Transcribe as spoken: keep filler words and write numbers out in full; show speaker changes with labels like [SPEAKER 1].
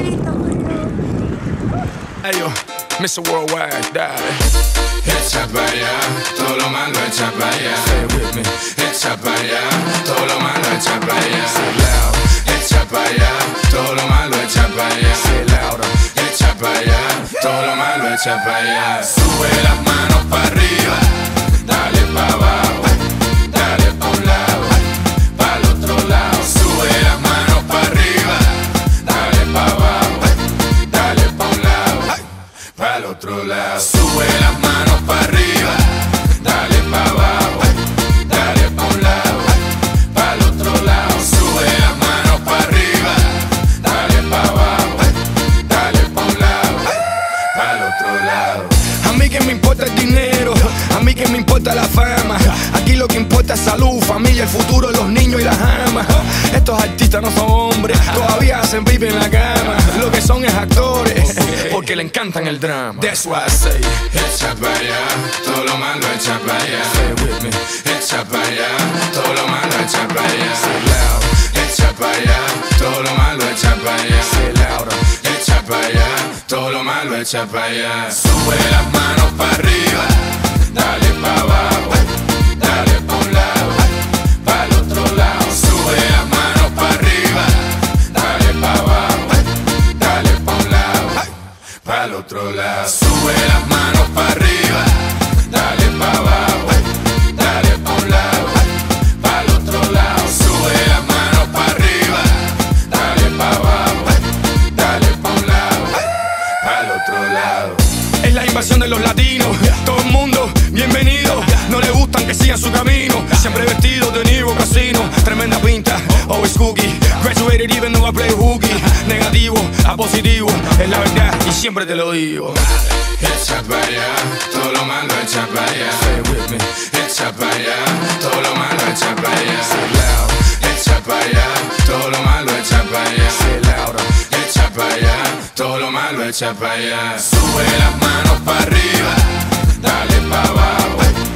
[SPEAKER 1] Hey yo, mister Worldwide, dale.
[SPEAKER 2] Echa pa' allá, todo lo malo echa pa' allá.
[SPEAKER 1] Say it with me.
[SPEAKER 2] Echa pa' allá, todo lo malo echa pa' allá.
[SPEAKER 1] Say it loud.
[SPEAKER 2] Echa pa' allá, todo lo malo echa pa' allá.
[SPEAKER 1] Say it louder.
[SPEAKER 2] Echa pa' allá, todo lo malo echa pa' allá. Sube las manos pa' arriba, dale pa' abajo, dale pa' un lado, pa' el otro lado. Sube las manos pa' arriba, dale pa' abajo, dale pa' un lado, pa' el otro lado. Sube las manos pa' arriba, dale pa' abajo, dale pa' un lado, pa' el otro lado. Sube las manos pa' arriba, dale pa' abajo, dale pa' un lado, pa' el otro lado.
[SPEAKER 1] A mí que me importa el dinero, a mí que me importa la fama. Aquí lo que importa es salud, familia, el futuro, los niños y las amas. Estos artistas no son hombres, todavía hacen pipi en la cama. Lo que son es actores, porque le encantan el drama. That's why I say,
[SPEAKER 2] Echa pa' allá, todo lo malo echa pa' allá.
[SPEAKER 1] say it with me.
[SPEAKER 2] Echa pa' allá, todo lo malo echa pa' allá.
[SPEAKER 1] Say it loud.
[SPEAKER 2] Echa pa' allá, todo lo malo echa pa' allá.
[SPEAKER 1] Say it louder.
[SPEAKER 2] Echa pa' allá, todo lo malo echa pa' allá. Sube las manos pa' arriba, dale pa' abajo, dale pa' un lado, pa' el otro lado. Sube las manos pa' arriba, dale pa' abajo, dale pa' un lado, pa' el otro lado. Sube las manos pa' arriba, dale pa' abajo, dale pa' un lado, pa' el otro lado. Sube las manos pa' arriba, dale pa' abajo, dale pa' un lado, pa' el otro lado.
[SPEAKER 1] Es la invasión de los latinos, todo el mundo bienvenido. No le gustan que sigan su camino, siempre vestidos de Niro Casino. Tremenda pinta, always cookie. Graduated even though I play hooky. Negativo a positivo, es la verdad y siempre te lo digo.
[SPEAKER 2] Echa pa' allá, todo lo malo echa pa' allá.
[SPEAKER 1] Say it with me.
[SPEAKER 2] Echa pa' allá, todo lo malo echa pa' allá.
[SPEAKER 1] Say it loud.
[SPEAKER 2] Echa pa' allá, todo lo malo echa pa' allá.
[SPEAKER 1] Say it louder.
[SPEAKER 2] Echa pa' allá, todo lo malo echa pa' allá. Sube las manos pa' arriba, dale pa' abajo,